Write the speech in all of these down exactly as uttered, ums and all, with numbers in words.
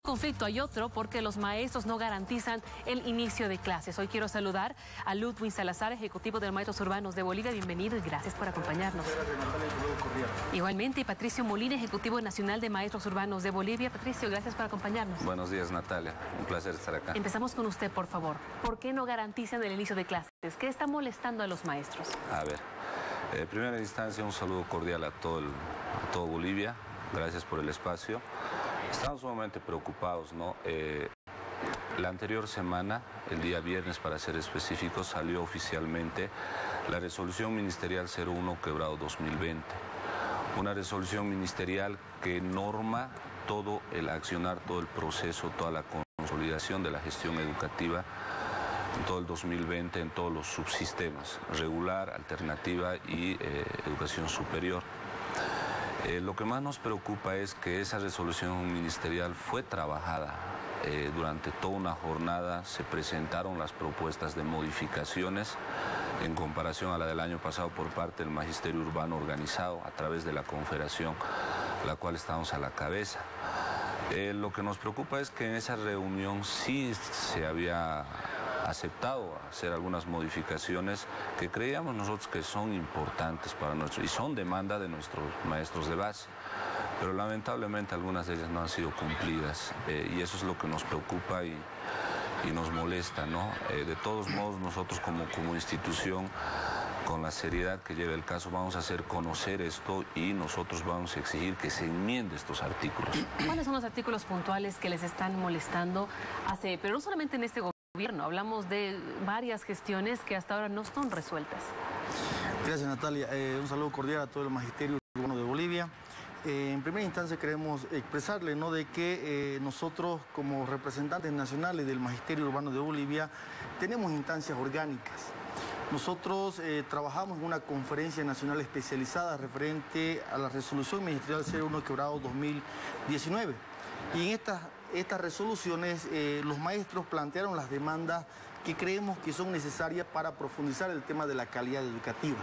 conflicto, hay otro, porque los maestros no garantizan el inicio de clases. Hoy quiero saludar a Ludwig Salazar, ejecutivo de Maestros Urbanos de Bolivia. Bienvenido y gracias por acompañarnos. Igualmente, Patricio Molina, ejecutivo nacional de Maestros Urbanos de Bolivia. Patricio, gracias por acompañarnos. Buenos días, Natalia. Un placer estar acá. Empezamos con usted, por favor. ¿Por qué no garantizan el inicio de clases? ¿Qué está molestando a los maestros? A ver, en primera instancia, un saludo cordial a todo, el, a todo Bolivia. Gracias por el espacio. Estamos sumamente preocupados, ¿no? Eh, la anterior semana, el día viernes para ser específicos, salió oficialmente la resolución ministerial cero uno quebrado dos mil veinte. Una resolución ministerial que norma todo el accionar, todo el proceso, toda la consolidación de la gestión educativa en todo el dos mil veinte, en todos los subsistemas, regular, alternativa y eh, educación superior. Eh, lo que más nos preocupa es que esa resolución ministerial fue trabajada eh, durante toda una jornada, se presentaron las propuestas de modificaciones en comparación a la del año pasado por parte del Magisterio Urbano organizado a través de la Confederación, la cual estamos a la cabeza. Eh, lo que nos preocupa es que en esa reunión sí se había aceptado hacer algunas modificaciones que creíamos nosotros que son importantes para nosotros y son demanda de nuestros maestros de base, pero lamentablemente algunas de ellas no han sido cumplidas eh, y eso es lo que nos preocupa y, y nos molesta, ¿no? Eh, de todos modos, nosotros como, como institución, con la seriedad que lleva el caso, vamos a hacer conocer esto y nosotros vamos a exigir que se enmiende estos artículos. ¿Cuáles son los artículos puntuales que les están molestando? Hace, pero no solamente en este gobierno, hablamos de varias gestiones que hasta ahora no son resueltas. Gracias, Natalia. Eh, un saludo cordial a todo el Magisterio Urbano de Bolivia. Eh, en primera instancia queremos expresarle, ¿no?, de que eh, nosotros como representantes nacionales del Magisterio Urbano de Bolivia tenemos instancias orgánicas. Nosotros eh, trabajamos en una conferencia nacional especializada referente a la resolución ministerial cero uno quebrado dos mil diecinueve. Y en estas, estas resoluciones eh, los maestros plantearon las demandas que creemos que son necesarias para profundizar el tema de la calidad educativa.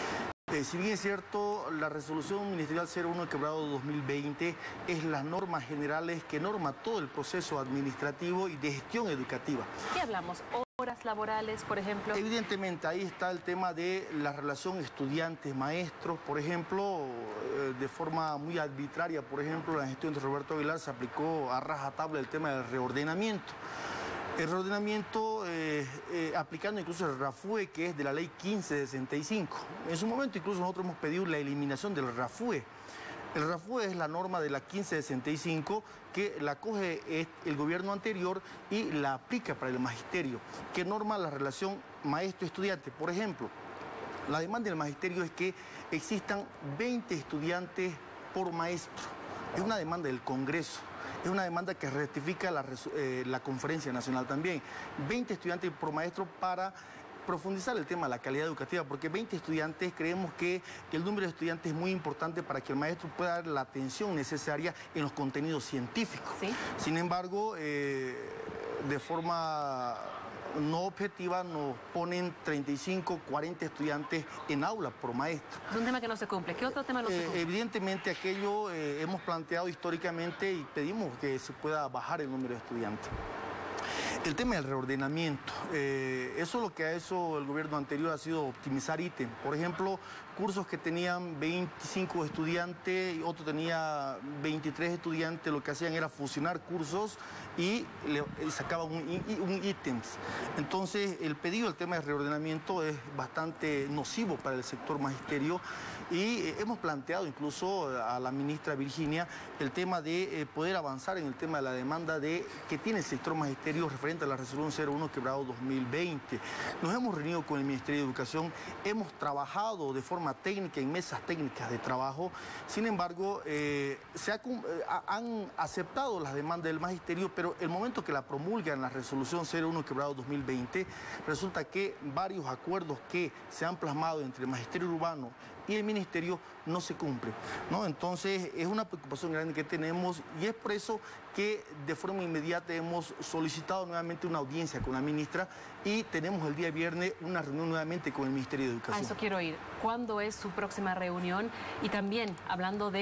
Eh, si bien es cierto, la resolución ministerial cero uno quebrado dos mil veinte es las normas generales que norma todo el proceso administrativo y de gestión educativa. ¿Qué hablamos? ¿Horas laborales, por ejemplo? Evidentemente, ahí está el tema de la relación estudiantes-maestros, por ejemplo, eh, de forma muy arbitraria, por ejemplo, la gestión de Roberto Aguilar se aplicó a rajatabla el tema del reordenamiento. El reordenamiento eh, eh, aplicando incluso el RAFUE, que es de la ley quince sesenta y cinco. En su momento incluso nosotros hemos pedido la eliminación del RAFUE. El RAFUE es la norma de la quince sesenta y cinco que la coge el gobierno anterior y la aplica para el magisterio, que norma la relación maestro-estudiante. Por ejemplo, la demanda del magisterio es que existan veinte estudiantes por maestro. Es una demanda del Congreso. Es una demanda que rectifica la, eh, la Conferencia Nacional también. veinte estudiantes por maestro para profundizar el tema de la calidad educativa, porque veinte estudiantes, creemos que el número de estudiantes es muy importante para que el maestro pueda dar la atención necesaria en los contenidos científicos. ¿Sí? Sin embargo, eh, de forma no objetiva nos ponen treinta y cinco, cuarenta estudiantes en aula por maestro. Es un tema que no se cumple. ¿Qué otro tema no se cumple? Eh, evidentemente aquello eh, hemos planteado históricamente y pedimos que se pueda bajar el número de estudiantes. El tema del reordenamiento, eh, eso lo que ha hecho el gobierno anterior ha sido optimizar ítems. Por ejemplo, cursos que tenían veinticinco estudiantes y otro tenía veintitrés estudiantes, lo que hacían era fusionar cursos y le y sacaban un, un ítems. Entonces, el pedido del tema de reordenamiento es bastante nocivo para el sector magisterio y eh, hemos planteado incluso a la ministra Virginia el tema de eh, poder avanzar en el tema de la demanda de que tiene el sector magisterio referente a la resolución cero uno quebrado dos mil veinte. Nos hemos reunido con el Ministerio de Educación, hemos trabajado de forma técnica en mesas técnicas de trabajo, sin embargo, eh, se ha, eh, han aceptado las demandas del magisterio, pero el momento que la promulgan la resolución cero uno quebrado dos mil veinte, resulta que varios acuerdos que se han plasmado entre el Magisterio Urbano y el Ministerio no se cumplen, ¿no? Entonces, es una preocupación grande que tenemos y es por eso que de forma inmediata hemos solicitado nuevamente una audiencia con la ministra y tenemos el día viernes una reunión nuevamente con el Ministerio de Educación. A eso quiero ir. ¿Cuándo es su próxima reunión? Y también, hablando de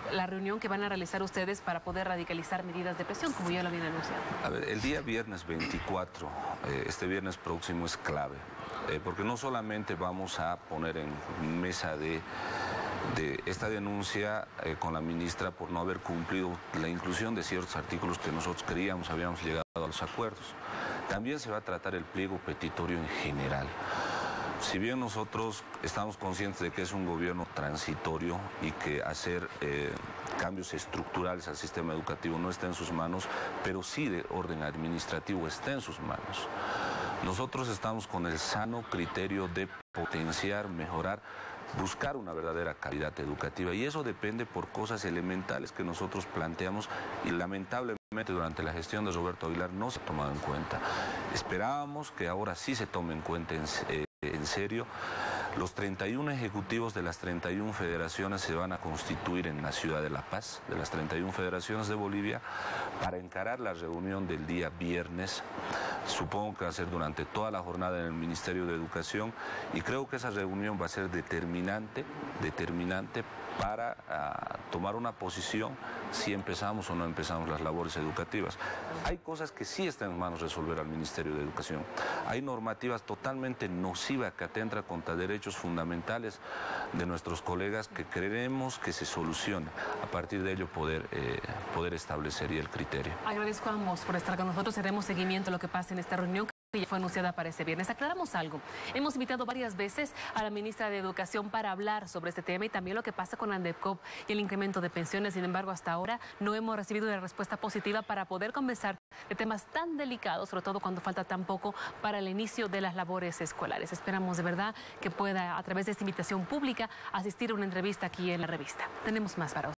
la reunión que van a realizar ustedes para poder radicalizar medidas de presión, como ya lo habían anunciado? A ver, el día viernes veinticuatro, eh, este viernes próximo es clave, eh, porque no solamente vamos a poner en mesa de, de esta denuncia eh, con la ministra por no haber cumplido la inclusión de ciertos artículos que nosotros queríamos, habíamos llegado a los acuerdos. También se va a tratar el pliego petitorio en general. Si bien nosotros estamos conscientes de que es un gobierno transitorio y que hacer eh, cambios estructurales al sistema educativo no está en sus manos, pero sí de orden administrativo está en sus manos. Nosotros estamos con el sano criterio de potenciar, mejorar, buscar una verdadera calidad educativa, y eso depende por cosas elementales que nosotros planteamos y lamentablemente durante la gestión de Roberto Aguilar no se ha tomado en cuenta. Esperábamos que ahora sí se tome en cuenta en, eh, en serio. Los treinta y uno ejecutivos de las treinta y una federaciones se van a constituir en la ciudad de La Paz, de las treinta y una federaciones de Bolivia, para encarar la reunión del día viernes. Supongo que va a ser durante toda la jornada en el Ministerio de Educación, y creo que esa reunión va a ser determinante, determinante para uh, tomar una posición si empezamos o no empezamos las labores educativas. Hay cosas que sí están en manos de resolver al Ministerio de Educación. Hay normativas totalmente nocivas que atentan contra derechos fundamentales de nuestros colegas que creemos que se solucionen. A partir de ello poder, eh, poder establecer el criterio. Agradezco a ambos por estar con nosotros. Haremos seguimiento a lo que pase en esta reunión que ya fue anunciada para este viernes. Aclaramos algo. Hemos invitado varias veces a la ministra de Educación para hablar sobre este tema y también lo que pasa con ANDECOP y el incremento de pensiones. Sin embargo, hasta ahora no hemos recibido una respuesta positiva para poder conversar de temas tan delicados, sobre todo cuando falta tan poco para el inicio de las labores escolares. Esperamos de verdad que pueda, a través de esta invitación pública, asistir a una entrevista aquí en la revista. Tenemos más para usted.